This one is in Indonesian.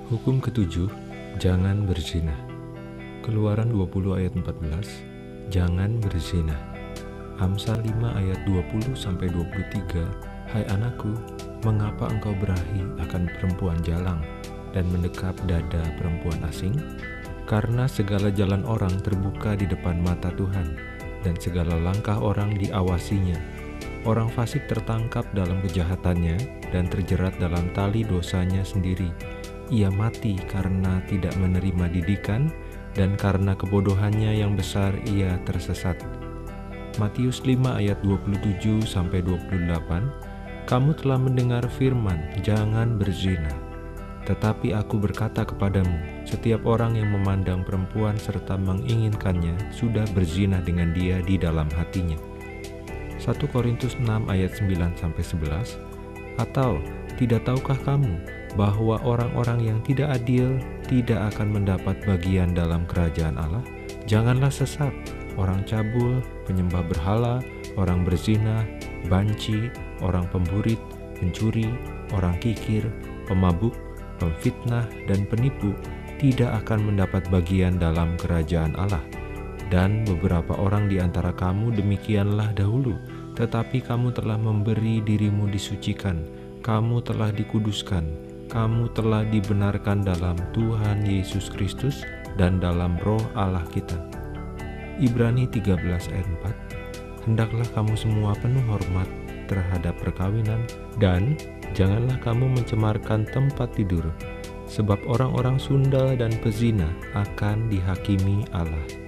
Hukum ketujuh, jangan berzina. Keluaran 20 ayat 14, jangan berzina. Amsal 5 ayat 20-23, hai anakku, mengapa engkau berahi akan perempuan jalang dan mendekap dada perempuan asing? Karena segala jalan orang terbuka di depan mata Tuhan, dan segala langkah orang diawasinya. Orang fasik tertangkap dalam kejahatannya dan terjerat dalam tali dosanya sendiri. Ia mati karena tidak menerima didikan, dan karena kebodohannya yang besar ia tersesat. Matius 5 ayat 27-28, kamu telah mendengar firman, jangan berzina. Tetapi aku berkata kepadamu, setiap orang yang memandang perempuan serta menginginkannya sudah berzina dengan dia di dalam hatinya. 1 Korintus 6 ayat 9-11, atau tidak tahukah kamu bahwa orang-orang yang tidak adil tidak akan mendapat bagian dalam kerajaan Allah? Janganlah sesat, orang cabul, penyembah berhala, orang berzina, banci, orang pemburit, pencuri, orang kikir, pemabuk, pemfitnah, dan penipu tidak akan mendapat bagian dalam kerajaan Allah. Dan beberapa orang di antara kamu demikianlah dahulu, tetapi kamu telah memberi dirimu disucikan, kamu telah dikuduskan, kamu telah dibenarkan dalam Tuhan Yesus Kristus dan dalam Roh Allah kita. Ibrani 13 ayat 4, hendaklah kamu semua penuh hormat terhadap perkawinan, dan janganlah kamu mencemarkan tempat tidur, sebab orang-orang sundal dan pezina akan dihakimi Allah.